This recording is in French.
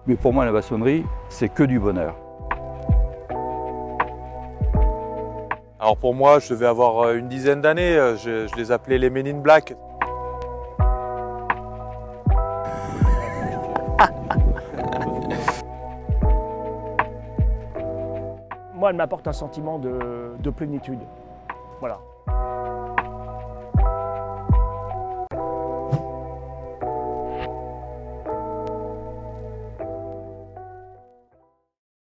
Mais pour moi, la maçonnerie, c'est que du bonheur. Alors pour moi, je devais avoir une dizaine d'années, je les appelais les Men in Black. Moi, elle m'apporte un sentiment de plénitude. Voilà.